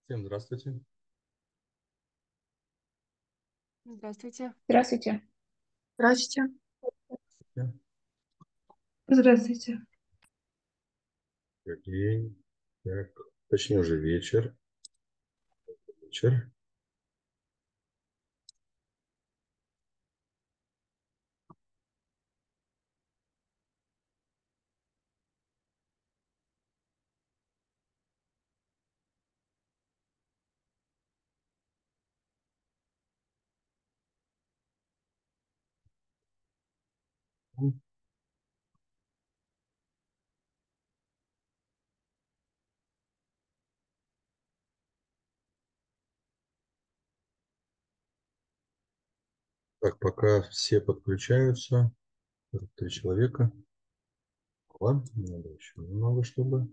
Всем здравствуйте. Здравствуйте. Здравствуйте. Здравствуйте. Да. Здравствуйте. День. Так, точнее уже вечер. Вечер. Так, пока все подключаются. 3 человека. Ладно, надо еще немного, чтобы...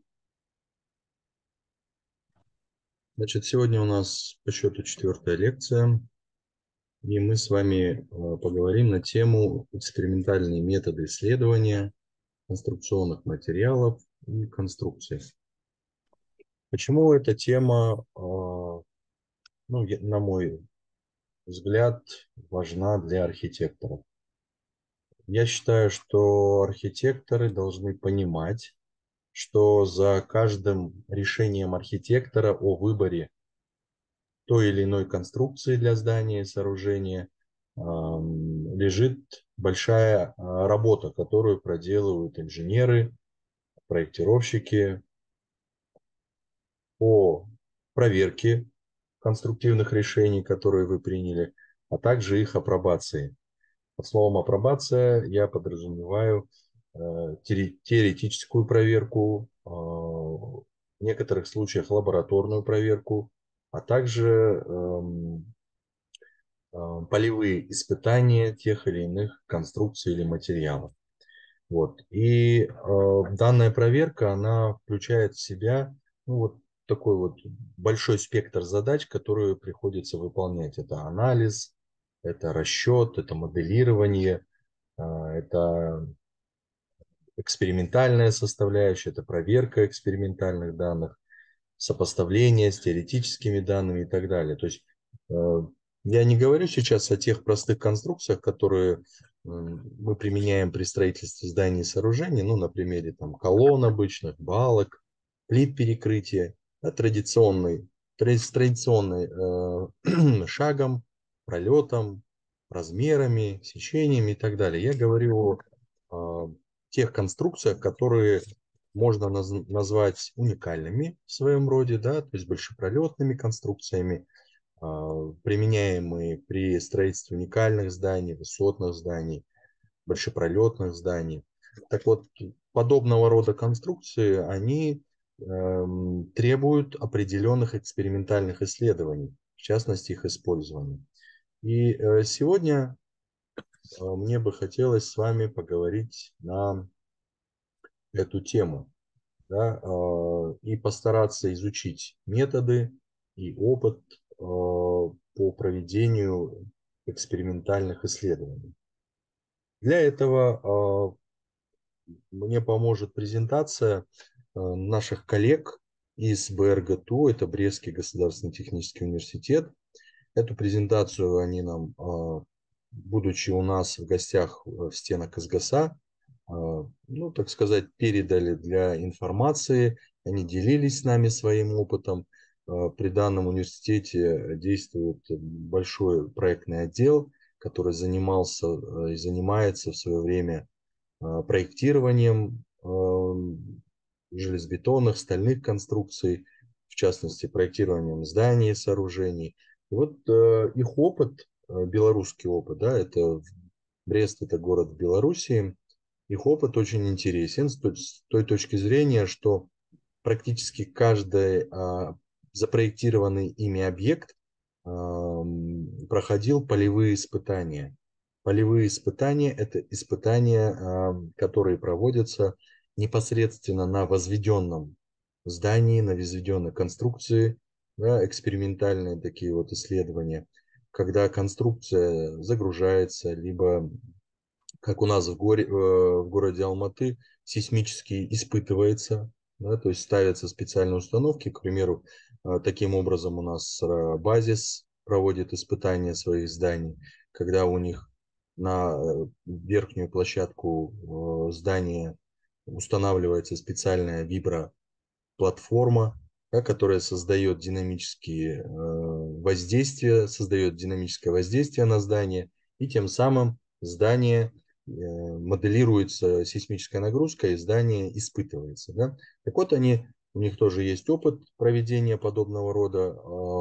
Значит, сегодня у нас по счету 4-я лекция. И мы с вами поговорим на тему экспериментальные методы исследования конструкционных материалов и конструкций. Почему эта тема, на мой взгляд, важна для архитекторов? Я считаю, что архитекторы должны понимать, что за каждым решением архитектора о выборе той или иной конструкции для здания и сооружения лежит большая работа, которую проделывают инженеры, проектировщики по проверке конструктивных решений, которые вы приняли, а также их апробации. Под словом апробация я подразумеваю теоретическую проверку, в некоторых случаях лабораторную проверку, а также полевые испытания тех или иных конструкций или материалов. Вот. И данная проверка, она включает в себя вот такой вот большой спектр задач, которые приходится выполнять. Это анализ, это расчет, это моделирование, это экспериментальная составляющая, это проверка экспериментальных данных, сопоставление с теоретическими данными и так далее. То есть я не говорю сейчас о тех простых конструкциях, которые мы применяем при строительстве зданий и сооружений, ну, на примере там, колонн обычных, балок, плит перекрытия, да, с традиционной шагом, пролетом, размерами, сечениями и так далее. Я говорю о тех конструкциях, которые можно назвать уникальными в своем роде, да, то есть большепролетными конструкциями, применяемые при строительстве уникальных зданий, высотных зданий, большепролетных зданий. Так вот, подобного рода конструкции, они требуют определенных экспериментальных исследований, в частности их использования. И сегодня мне бы хотелось с вами поговорить на эту тему, да, и постараться изучить методы и опыт по проведению экспериментальных исследований. Для этого мне поможет презентация наших коллег из БРГТУ, это Брестский государственный технический университет. Эту презентацию они нам, будучи у нас в гостях в стенах КСГСа, ну, так сказать, передали для информации. Они делились с нами своим опытом. При данном университете действует большой проектный отдел, который занимался и занимается в свое время проектированием железобетонных, стальных конструкций, в частности, проектированием зданий и сооружений. И вот их опыт, белорусский опыт, да, это Брест, это город в Белоруссии, их опыт очень интересен с той точки зрения, что практически каждый запроектированный ими объект проходил полевые испытания. Полевые испытания – это испытания, которые проводятся непосредственно на возведенном здании, на возведенной конструкции, да, экспериментальные такие вот исследования, когда конструкция загружается, либо, как у нас в городе Алматы, сейсмически испытывается, да, то есть ставятся специальные установки, к примеру, Таким образом, у нас Базис проводит испытания своих зданий, когда у них на верхнюю площадку здания устанавливается специальная виброплатформа, да, которая создает динамические воздействия, создает динамическое воздействие на здание, и тем самым здание моделируется сейсмическая нагрузка, и здание испытывается. Да? Так вот, у них тоже есть опыт проведения подобного рода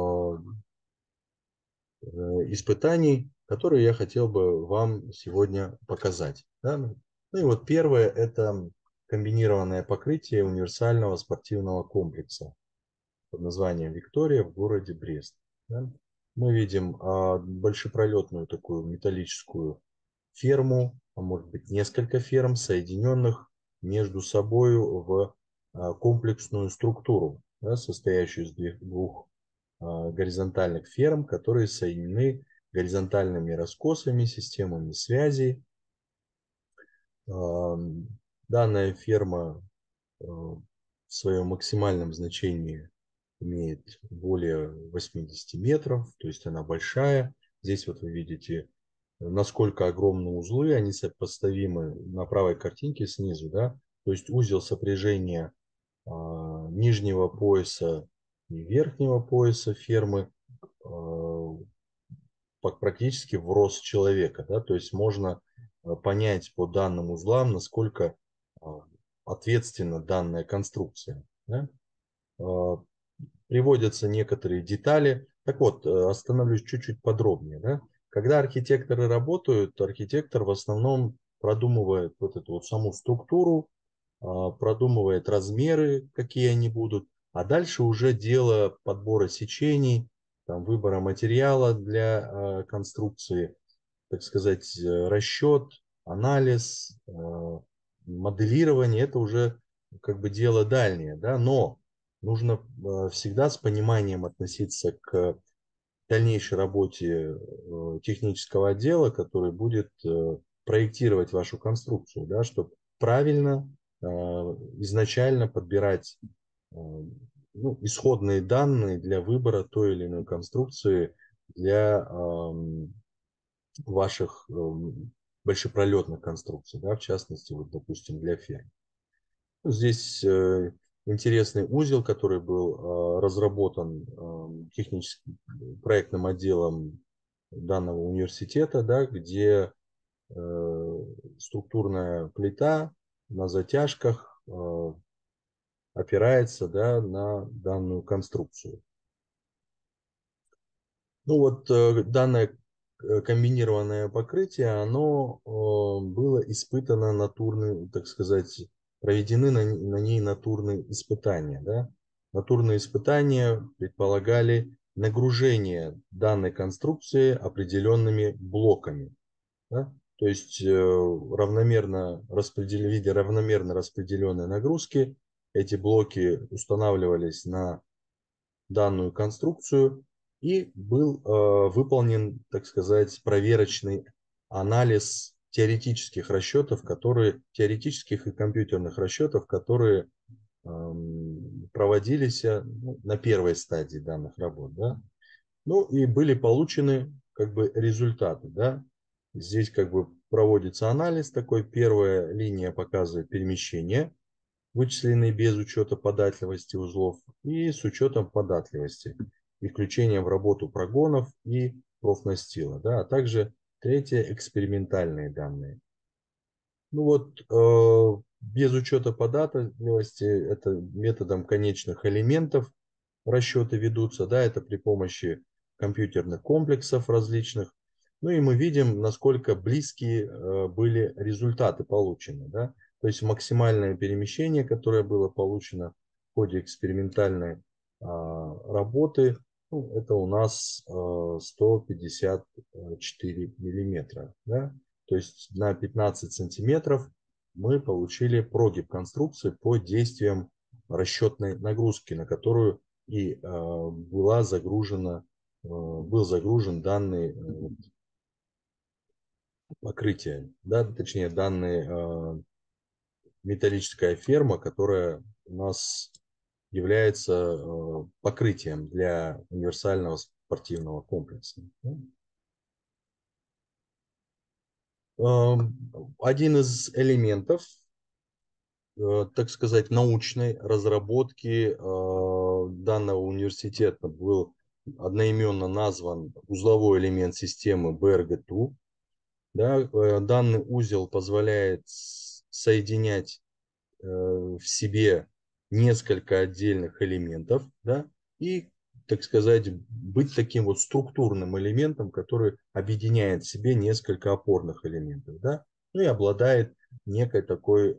испытаний, которые я хотел бы вам сегодня показать. Да? Ну и вот первое – это комбинированное покрытие универсального спортивного комплекса под названием «Виктория» в городе Брест. Да? Мы видим большепролетную такую металлическую ферму, а может быть несколько ферм, соединенных между собой в комплексную структуру, да, состоящую из двух горизонтальных ферм, которые соединены горизонтальными раскосами, системами связи. Данная ферма в своем максимальном значении имеет более 80 метров, то есть она большая. Здесь вот вы видите, насколько огромны узлы, они сопоставимы на правой картинке снизу, да, то есть узел сопряжения нижнего пояса и верхнего пояса фермы практически в рост человека, да, то есть можно понять по данным узлам, насколько ответственна данная конструкция. Да. Приводятся некоторые детали. Так вот, остановлюсь чуть-чуть подробнее. Да. Когда архитекторы работают, архитектор в основном продумывает вот эту вот саму структуру, продумывает размеры, какие они будут, а дальше уже дело подбора сечений, там, выбора материала для конструкции, так сказать, расчет, анализ, моделирование, это уже как бы дело дальнее, да, но нужно всегда с пониманием относиться к дальнейшей работе технического отдела, который будет проектировать вашу конструкцию, да, чтобы правильно изначально подбирать ну, исходные данные для выбора той или иной конструкции для ваших большепролетных конструкций, да, в частности, вот, допустим, для ферм. Ну, здесь интересный узел, который был разработан техническим проектным отделом данного университета, да, где структурная плита на затяжках опирается, да, на данную конструкцию. Ну вот данное комбинированное покрытие, оно было испытано натурные, так сказать, проведены на ней натурные испытания. Да? Натурные испытания предполагали нагружение данной конструкции определенными блоками. Да? То есть равномерно в виде равномерно распределенной нагрузки эти блоки устанавливались на данную конструкцию и был выполнен, так сказать, проверочный анализ теоретических расчетов, теоретических и компьютерных расчетов, которые проводились на первой стадии данных работ. Да? Ну и были получены как бы результаты. Да? Здесь как бы проводится анализ такой. Первая линия показывает перемещение, вычисленные без учета податливости узлов и с учетом податливости и включением в работу прогонов и профнастила, да, а также третье экспериментальные данные. Ну вот без учета податливости это методом конечных элементов расчеты ведутся, да, это при помощи компьютерных комплексов различных. Ну и мы видим, насколько близкие были результаты получены, да. То есть максимальное перемещение, которое было получено в ходе экспериментальной работы, ну, это у нас 154 миллиметра, да. То есть на 15 сантиметров мы получили прогиб конструкции по действиям расчетной нагрузки, на которую и был загружен данный покрытие, да, точнее данная металлическая ферма, которая у нас является покрытием для универсального спортивного комплекса. Один из элементов, так сказать, научной разработки данного университета был одноименно назван узловой элемент системы BRG2. Да, данный узел позволяет соединять в себе несколько отдельных элементов, да, и, так сказать, быть таким вот структурным элементом, который объединяет в себе несколько опорных элементов, да, ну и обладает некой такой,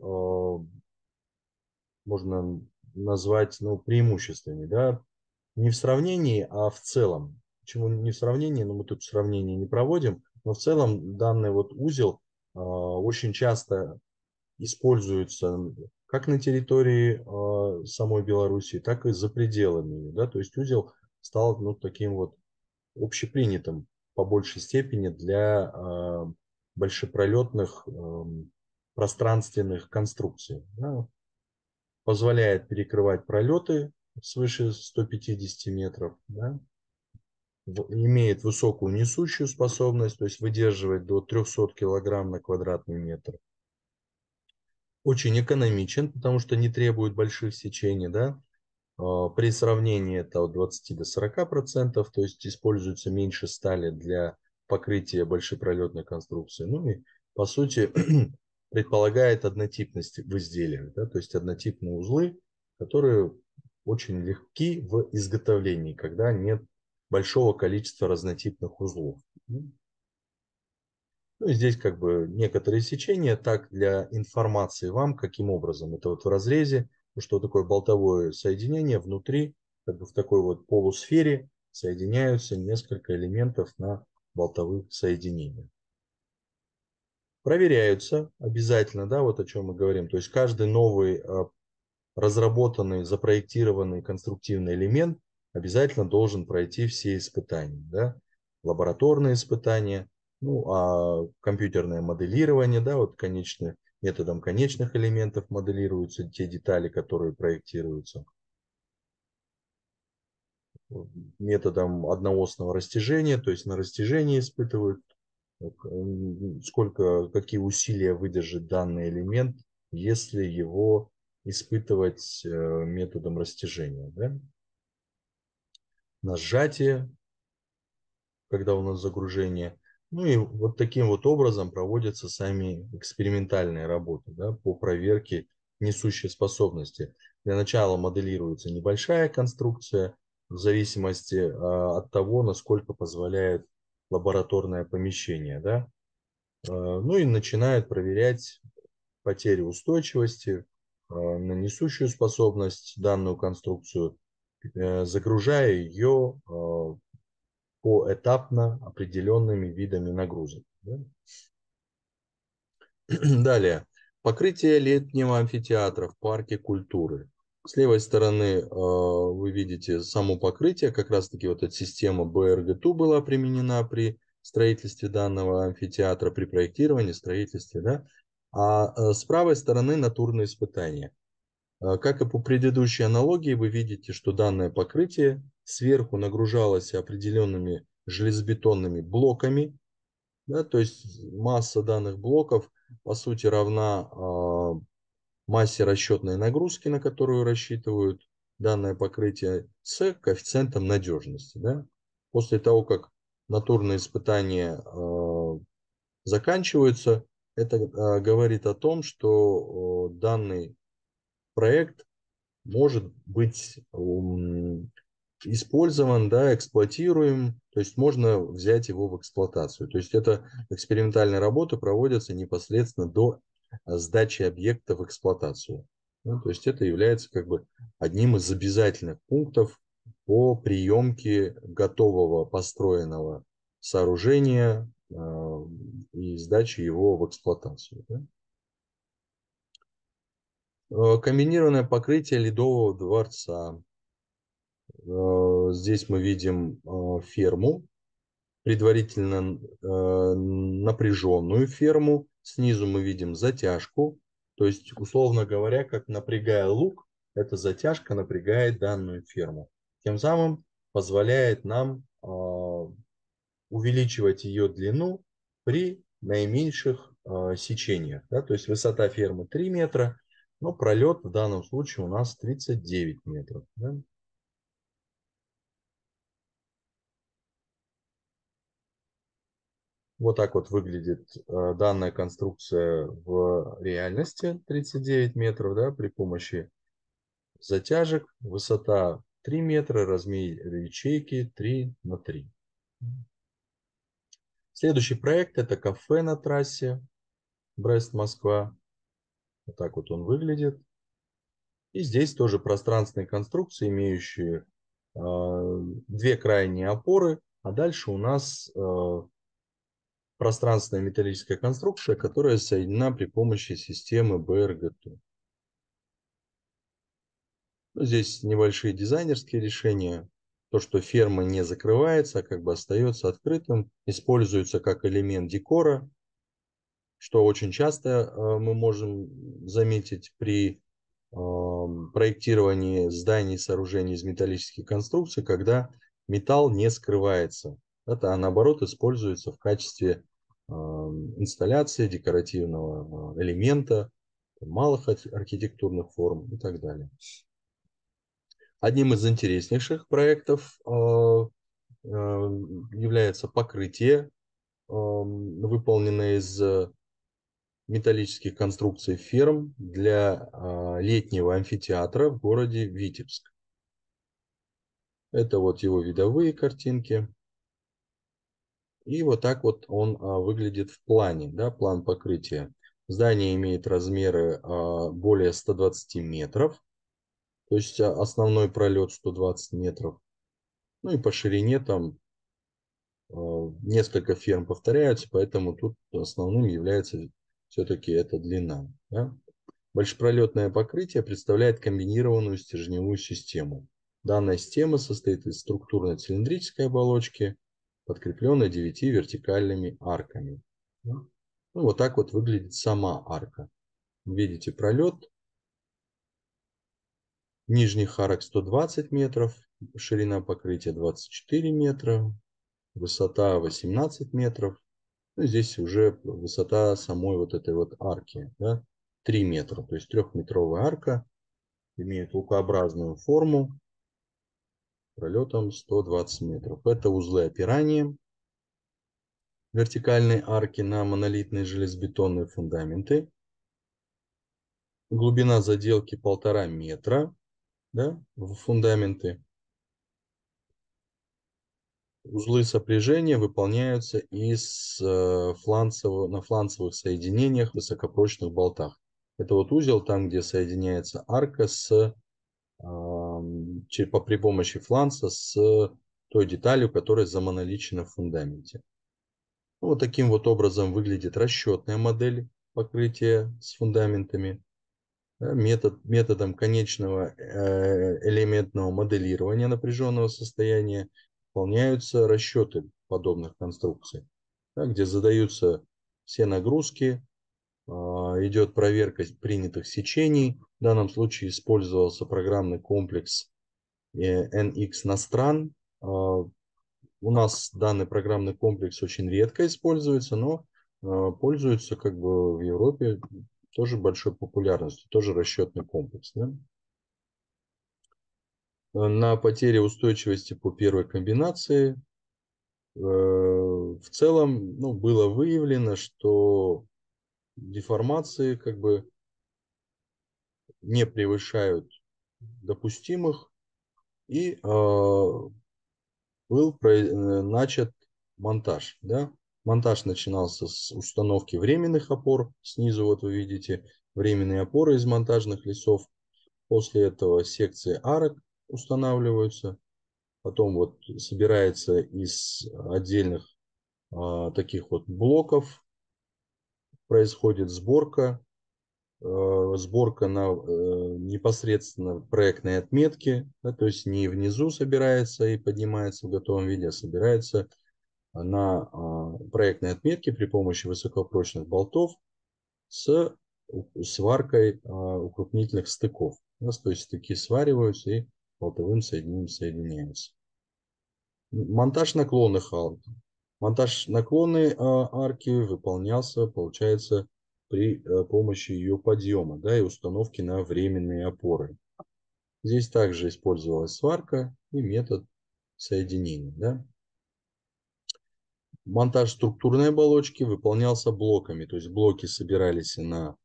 можно назвать, ну, преимуществами, да, не в сравнении, а в целом. Почему не в сравнении? Но мы тут сравнение не проводим, но в целом данный вот узел очень часто используется как на территории самой Беларуси, так и за пределами ее. Да? То есть узел стал, ну, таким вот общепринятым по большей степени для большепролетных пространственных конструкций. Да? Позволяет перекрывать пролеты свыше 150 метров, да? Имеет высокую несущую способность, то есть выдерживает до 300 килограмм на квадратный метр. Очень экономичен, потому что не требует больших сечений, да. При сравнении это от 20 до 40%, то есть используется меньше стали для покрытия большепролетной конструкции. Ну и по сути предполагает однотипность в изделиях, да, то есть однотипные узлы, которые очень легки в изготовлении, когда нет большого количества разнотипных узлов. Ну, и здесь как бы некоторые сечения, так для информации вам, каким образом. Это вот в разрезе, что такое болтовое соединение внутри, как бы в такой вот полусфере соединяются несколько элементов на болтовых соединениях. Проверяются обязательно, да, вот о чем мы говорим. То есть каждый новый разработанный, запроектированный конструктивный элемент обязательно должен пройти все испытания, да, лабораторные испытания, ну, а компьютерное моделирование, да, вот методом конечных элементов моделируются те детали, которые проектируются. Методом одноосного растяжения, то есть на растяжении испытывают, какие усилия выдержит данный элемент, если его испытывать методом растяжения. Да? На сжатие, когда у нас загружение. Ну и вот таким вот образом проводятся сами экспериментальные работы, да, по проверке несущей способности. Для начала моделируется небольшая конструкция в зависимости от того, насколько позволяет лабораторное помещение. Да. Ну и начинают проверять потери устойчивости на несущую способность данную конструкцию, загружая ее поэтапно определенными видами нагрузок. Да? Далее. Покрытие летнего амфитеатра в парке культуры. С левой стороны вы видите само покрытие, как раз таки вот эта система BRG2 была применена при строительстве данного амфитеатра, при проектировании, строительстве. Да? А с правой стороны натурные испытания. Как и по предыдущей аналогии, вы видите, что данное покрытие сверху нагружалось определенными железобетонными блоками, да, то есть масса данных блоков по сути равна массе расчетной нагрузки, на которую рассчитывают данное покрытие, с коэффициентом надежности. Да. После того, как натурные испытания заканчиваются, это говорит о том, что данный проект может быть использован, да, эксплуатируем, то есть можно взять его в эксплуатацию. То есть это экспериментальные работы проводятся непосредственно до сдачи объекта в эксплуатацию. Ну, то есть это является как бы одним из обязательных пунктов по приемке готового построенного сооружения и сдаче его в эксплуатацию. Да? Комбинированное покрытие Ледового дворца. Здесь мы видим ферму, предварительно напряженную ферму. Снизу мы видим затяжку. То есть, условно говоря, как напрягая лук, эта затяжка напрягает данную ферму. Тем самым позволяет нам увеличивать ее длину при наименьших сечениях. Да? То есть высота фермы 3 метра, но пролет в данном случае у нас 39 метров. Да? Вот так вот выглядит данная конструкция в реальности 39 метров, да, при помощи затяжек. Высота 3 метра, размер ячейки 3 на 3. Следующий проект — это кафе на трассе Брест-Москва. Вот так вот он выглядит. И здесь тоже пространственные конструкции, имеющие две крайние опоры, а дальше у нас пространственная металлическая конструкция, которая соединена при помощи системы БРГТ. Здесь небольшие дизайнерские решения. То, что ферма не закрывается, а как бы остается открытым, используется как элемент декора, что очень часто мы можем заметить при проектировании зданий и сооружений из металлических конструкций, когда металл не скрывается. Это, наоборот, используется в качестве инсталляции, декоративного элемента, малых архитектурных форм и так далее. Одним из интереснейших проектов является покрытие, выполненное из металлических конструкций ферм для летнего амфитеатра в городе Витебск. Это вот его видовые картинки. И вот так вот он выглядит в плане, да, план покрытия. Здание имеет размеры более 120 метров, то есть основной пролет 120 метров. Ну и по ширине там несколько ферм повторяются, поэтому тут основным является все-таки эта длина. Да? Большепролетное покрытие представляет комбинированную стержневую систему. Данная система состоит из структурной цилиндрической оболочки, подкрепленной 9 вертикальными арками. Ну, вот так вот выглядит сама арка. Видите пролет. Нижних арок 120 метров, ширина покрытия 24 метра, высота 18 метров. Ну, здесь уже высота самой вот этой вот арки, да, 3 метра. То есть трехметровая арка имеет лукообразную форму пролетом 120 метров. Это узлы опирания вертикальной арки на монолитные железобетонные фундаменты. Глубина заделки 1,5 метра, да, в фундаменты. Узлы сопряжения выполняются на фланцевых соединениях высокопрочных болтах. Это вот узел там, где соединяется арка при помощи фланца с той деталью, которая замоноличена в фундаменте. Вот таким вот образом выглядит расчетная модель покрытия с фундаментами. Методом конечного элементного моделирования напряженного состояния выполняются расчеты подобных конструкций, где задаются все нагрузки, идет проверка принятых сечений. В данном случае использовался программный комплекс NX Nostran. У нас данный программный комплекс очень редко используется, но пользуется как бы в Европе тоже большой популярностью, тоже расчетный комплекс. Да? На потере устойчивости по первой комбинации в целом было выявлено, что деформации как бы не превышают допустимых, и был начат монтаж. Да? Монтаж начинался с установки временных опор. Снизу вот вы видите временные опоры из монтажных лесов. После этого секции арок устанавливаются. Потом вот собирается из отдельных таких вот блоков. Происходит сборка. Сборка на непосредственно проектной отметке. Да, то есть не внизу собирается и поднимается в готовом виде, а собирается на проектной отметке при помощи высокопрочных болтов с сваркой укрупнительных стыков. То есть стыки свариваются и болтовым соединением соединяются. Монтаж наклонных арок. Монтаж наклонной арки выполнялся, получается, при помощи ее подъема, да, и установки на временные опоры. Здесь также использовалась сварка и метод соединения. Да. Монтаж структурной оболочки выполнялся блоками, то есть блоки собирались на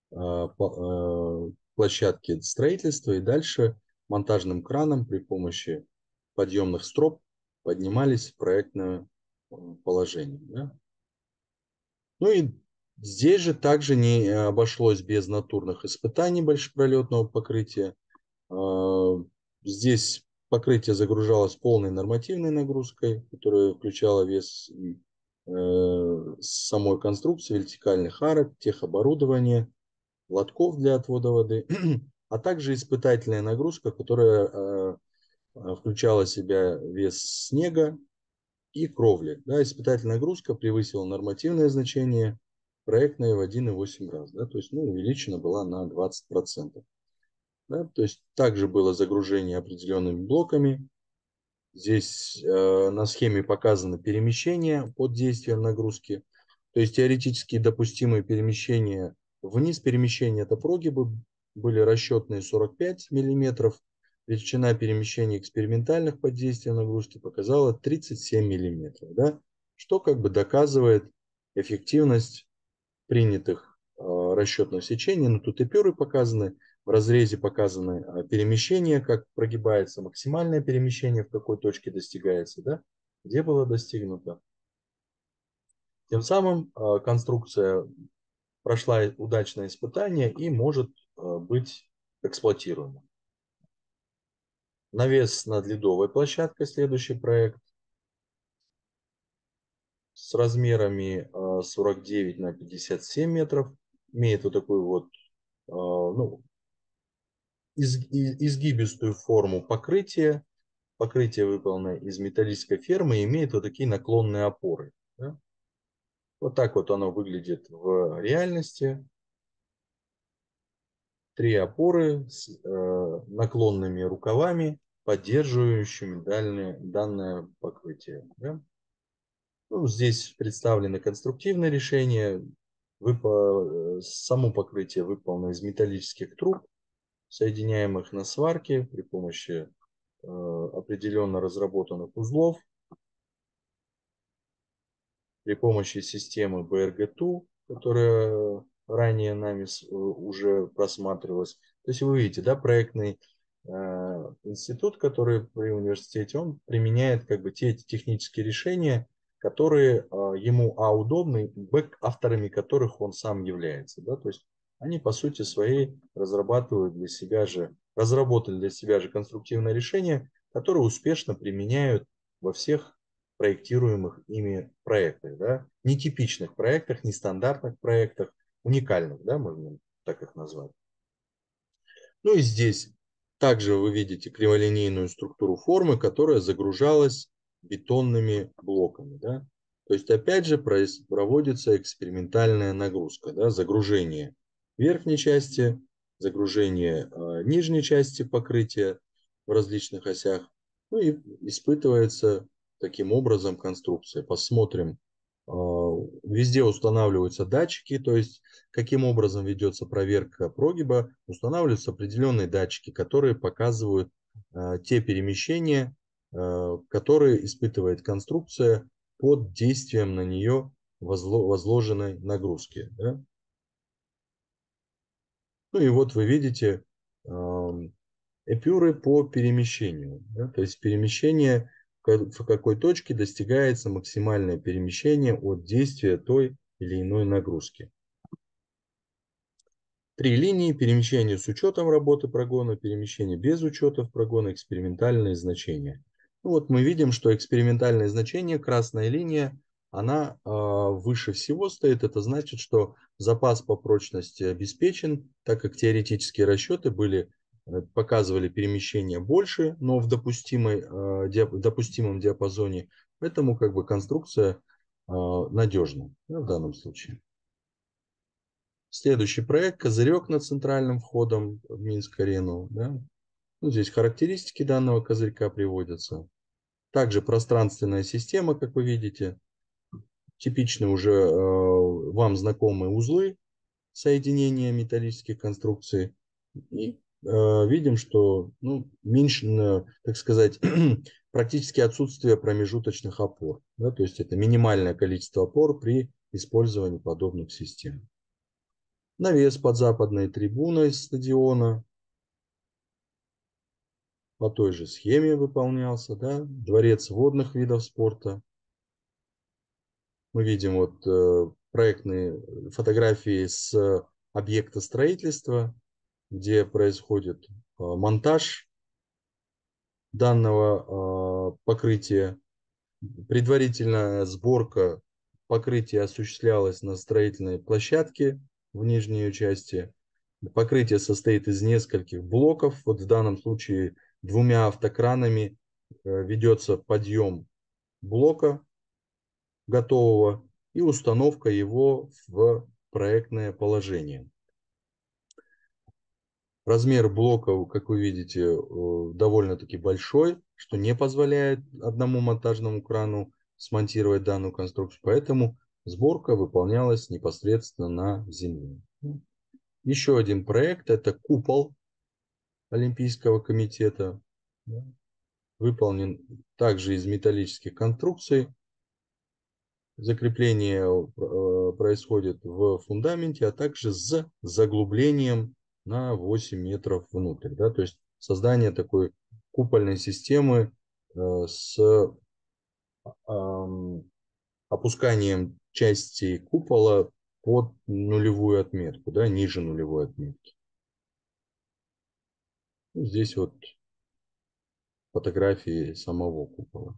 площадке строительства и дальше монтажным краном при помощи подъемных строп поднимались в проектное положение. Да. Ну и здесь же также не обошлось без натурных испытаний большепролетного покрытия. Здесь покрытие загружалось полной нормативной нагрузкой, которая включала вес самой конструкции, вертикальных арок, техоборудования, лотков для отвода воды, а также испытательная нагрузка, которая включала в себя вес снега и кровли. Да, испытательная нагрузка превысила нормативное значение проектное в 1,8 раз. Да, то есть увеличена была на 20%. Да, то есть также было загружение определенными блоками. Здесь на схеме показано перемещение под действием нагрузки. То есть теоретически допустимые перемещения вниз, перемещения это прогибы, были расчетные 45 мм. Величина перемещения экспериментальных под действием нагрузки показала 37 мм. Да? Что как бы доказывает эффективность принятых расчетных сечений. Но тут эпюры показаны. В разрезе показаны перемещение, как прогибается максимальное перемещение, в какой точке достигается, да, где было достигнуто. Тем самым конструкция прошла удачное испытание и может быть эксплуатируема. Навес над ледовой площадкой, следующий проект, с размерами 49 на 57 метров. Имеет вот такой вот изгибистую форму покрытия. Покрытие выполнено из металлической формы и имеет вот такие наклонные опоры. Да? Вот так вот оно выглядит в реальности. 3 опоры с наклонными рукавами, поддерживающими данное покрытие. Да? Здесь представлены конструктивные решения. Само покрытие выполнено из металлических труб, соединяемых на сварке при помощи определенно разработанных узлов, при помощи системы BRG2, которая ранее нами уже просматривалась. То есть вы видите, да, проектный институт, который при университете, он применяет как бы те технические решения, которые ему удобны, авторами которых он сам является. Да? То есть они по сути своей разрабатывают для себя же, разработали для себя же конструктивное решение, которое успешно применяют во всех проектируемых ими проектах. Да? Нетипичных проектах, нестандартных проектах, уникальных, да, можно так их назвать. Ну и здесь также вы видите криволинейную структуру формы, которая загружалась бетонными блоками. Да? То есть опять же проводится экспериментальная нагрузка, да? Загружение верхней части, загружение нижней части покрытия в различных осях. Ну и испытывается таким образом конструкция. Посмотрим. Везде устанавливаются датчики, то есть каким образом ведется проверка прогиба, устанавливаются определенные датчики, которые показывают те перемещения, которые испытывает конструкция под действием на нее возложенной нагрузки. Да? Ну и вот вы видите эпюры по перемещению. Да? То есть перемещение, в какой точке достигается максимальное перемещение от действия той или иной нагрузки. 3 линии: перемещение с учетом работы прогона, перемещение без учета прогона, экспериментальные значения. Ну вот мы видим, что экспериментальное значение, красная линия, она выше всего стоит. Это значит, что запас по прочности обеспечен, так как теоретические расчеты показывали перемещение больше, но в допустимом диапазоне. Поэтому как бы конструкция надежна, да, в данном случае. Следующий проект — козырек над центральным входом в Минск-арену. Да? Ну, здесь характеристики данного козырька приводятся. Также пространственная система, как вы видите. Типичные уже вам знакомые узлы соединения металлических конструкций. И видим, что меньше, так сказать, практически отсутствие промежуточных опор. Да? То есть это минимальное количество опор при использовании подобных систем. Навес под западной трибуной стадиона по той же схеме выполнялся. Да? Дворец водных видов спорта. Мы видим проектные фотографии с объекта строительства, где происходит монтаж данного покрытия. Предварительная сборка покрытия осуществлялась на строительной площадке в нижней ее части. Покрытие состоит из нескольких блоков. Вот в данном случае двумя автокранами ведется подъем блока готового и установка его в проектное положение. Размер блока, как вы видите, довольно-таки большой, что не позволяет одному монтажному крану смонтировать данную конструкцию, поэтому сборка выполнялась непосредственно на земле. Еще один проект — это купол Олимпийского комитета, выполнен также из металлических конструкций. Закрепление происходит в фундаменте, а также с заглублением на 8 метров внутрь. Да? То есть создание такой купольной системы с опусканием части купола под нулевую отметку, да, ниже нулевой отметки. Здесь вот фотографии самого купола.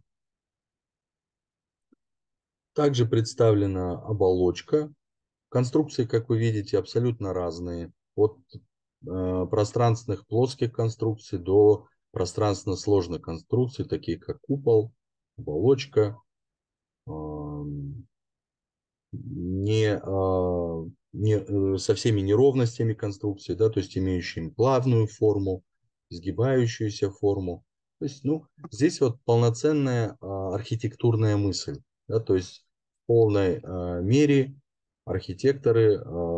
Также представлена оболочка. Конструкции, как вы видите, абсолютно разные. От пространственных плоских конструкций до пространственно сложных конструкций, такие как купол, оболочка, со всеми неровностями конструкции, да, то есть имеющими плавную форму, изгибающуюся форму. То есть, здесь вот полноценная архитектурная мысль, да, то есть в полной мере архитекторы,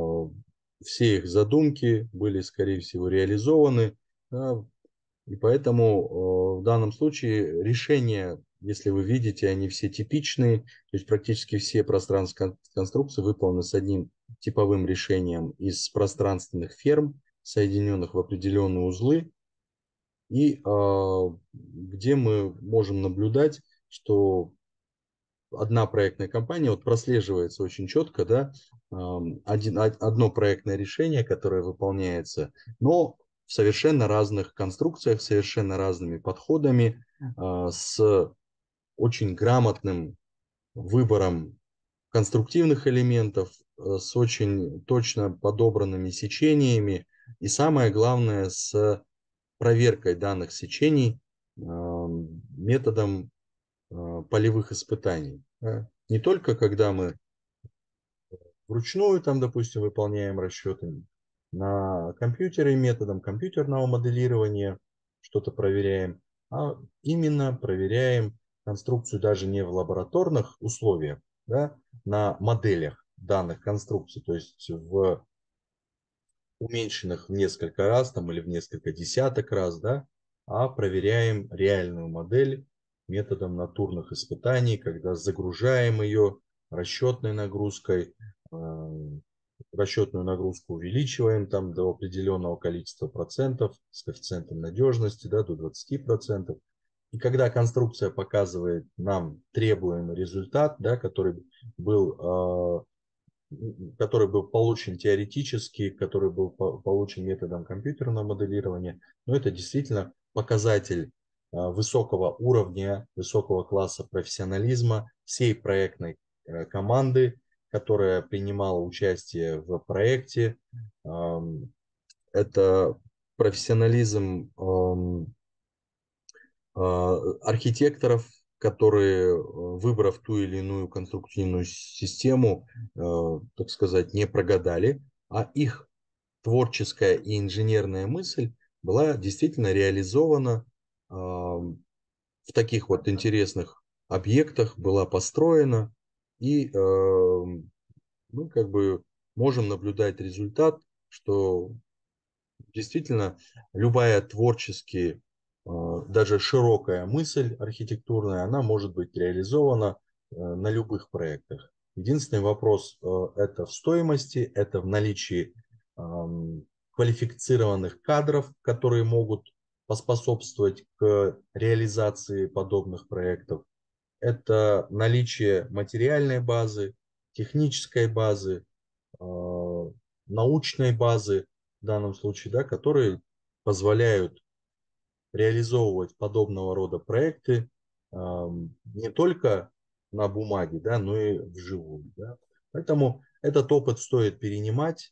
все их задумки были, скорее всего, реализованы, да, и поэтому в данном случае решения, если вы видите, они все типичные, то есть практически все пространственные конструкции выполнены с одним типовым решением из пространственных ферм, соединенных в определенные узлы, и где мы можем наблюдать, что одна проектная компания, вот прослеживается очень четко, да, одно проектное решение, которое выполняется, но в совершенно разных конструкциях, совершенно разными подходами, с очень грамотным выбором конструктивных элементов, с очень точно подобранными сечениями и, самое главное, с проверкой данных сечений методом полевых испытаний. Да. Не только когда мы вручную, там, допустим, выполняем расчеты на компьютере методом компьютерного моделирования, что-то проверяем, а именно проверяем конструкцию даже не в лабораторных условиях, да, на моделях данных конструкций, то есть в уменьшенных в несколько раз там, или в несколько десяток раз, да, а проверяем реальную модель методом натурных испытаний, когда загружаем ее расчетной нагрузкой, расчетную нагрузку увеличиваем там до определенного количества процентов с коэффициентом надежности, да, до 20%. И когда конструкция показывает нам требуемый результат, да, был получен теоретически, который был получен методом компьютерного моделирования. Но это действительно показатель высокого уровня, высокого класса профессионализма всей проектной команды, которая принимала участие в проекте. Это профессионализм архитекторов, которые, выбрав ту или иную конструктивную систему, так сказать, не прогадали, а их творческая и инженерная мысль была действительно реализована в таких вот интересных объектах, была построена, и мы как бы можем наблюдать результат, что действительно любая творчески, даже широкая мысль архитектурная, она может быть реализована на любых проектах. Единственный вопрос это в стоимости, это в наличии квалифицированных кадров, которые могут поспособствовать к реализации подобных проектов. Это наличие материальной базы, технической базы, научной базы в данном случае, да, которые позволяют реализовывать подобного рода проекты не только на бумаге, да, но и вживую. Да. Поэтому этот опыт стоит перенимать,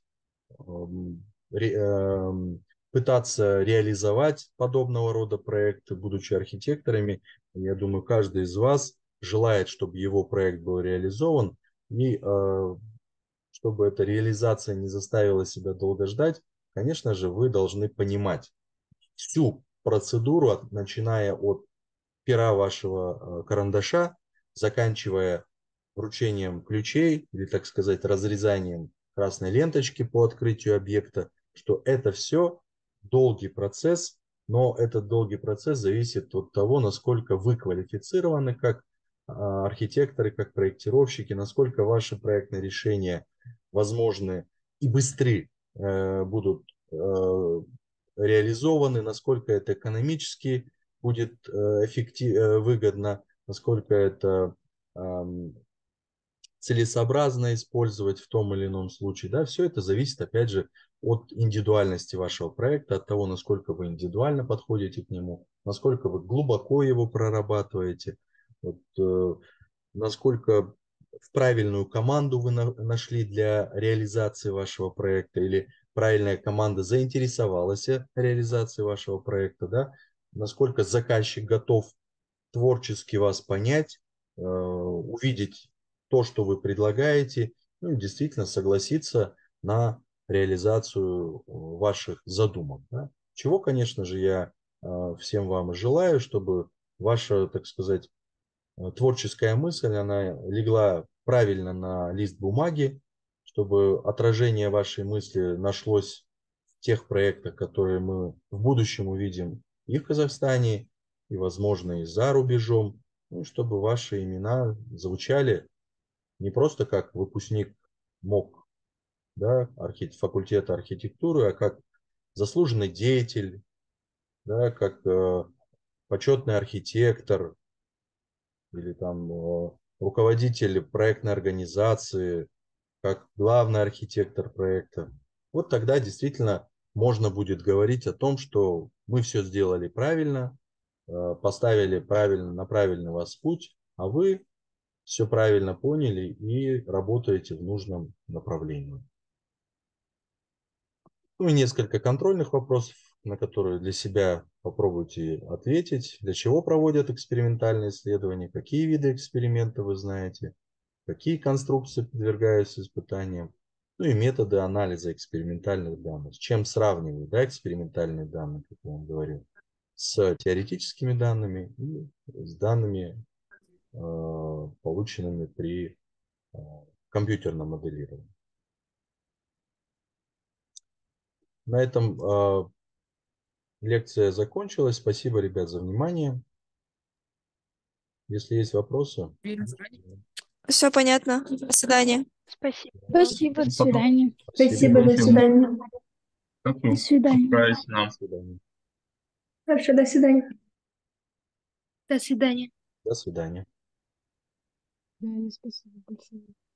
пытаться реализовать подобного рода проекты, будучи архитекторами. Я думаю, каждый из вас желает, чтобы его проект был реализован, и чтобы эта реализация не заставила себя долго ждать, конечно же, вы должны понимать всю процедуру, начиная от пера вашего карандаша, заканчивая вручением ключей или, так сказать, разрезанием красной ленточки по открытию объекта, что это все долгий процесс, но этот долгий процесс зависит от того, насколько вы квалифицированы как архитекторы, как проектировщики, насколько ваши проектные решения возможны и быстры будут реализованы, насколько это экономически будет выгодно, насколько это целесообразно использовать в том или ином случае. Да, все это зависит, опять же, от индивидуальности вашего проекта, от того, насколько вы индивидуально подходите к нему, насколько вы глубоко его прорабатываете, вот, насколько в правильную команду вы нашли для реализации вашего проекта, или правильная команда заинтересовалась реализацией вашего проекта, да, насколько заказчик готов творчески вас понять, увидеть то, что вы предлагаете, ну и действительно согласиться на реализацию ваших задумок. Да. Чего, конечно же, я всем вам желаю, чтобы ваша, так сказать, творческая мысль, она легла правильно на лист бумаги, чтобы отражение вашей мысли нашлось в тех проектах, которые мы в будущем увидим и в Казахстане, и, возможно, и за рубежом, ну, чтобы ваши имена звучали не просто как выпускник МОК, да, факультета архитектуры, а как заслуженный деятель, да, как почетный архитектор, или там руководитель проектной организации, как главный архитектор проекта. Вот тогда действительно можно будет говорить о том, что мы все сделали правильно, поставили правильно, на правильный вас путь, а вы все правильно поняли и работаете в нужном направлении. Ну и несколько контрольных вопросов, на которые для себя попробуйте ответить. Для чего проводят экспериментальные исследования? Какие виды эксперимента вы знаете? Какие конструкции подвергаются испытаниям? Ну и методы анализа экспериментальных данных. С чем сравнивать, да, экспериментальные данные, как я вам говорил, с теоретическими данными и с данными, полученными при компьютерном моделировании. На этом лекция закончилась. Спасибо, ребят, за внимание. Если есть вопросы. Все понятно. До свидания. Спасибо. Спасибо, до свидания. Спасибо, До свидания. До свидания. До свидания. Хорошо, до свидания. До свидания. До свидания. Да, спасибо большое.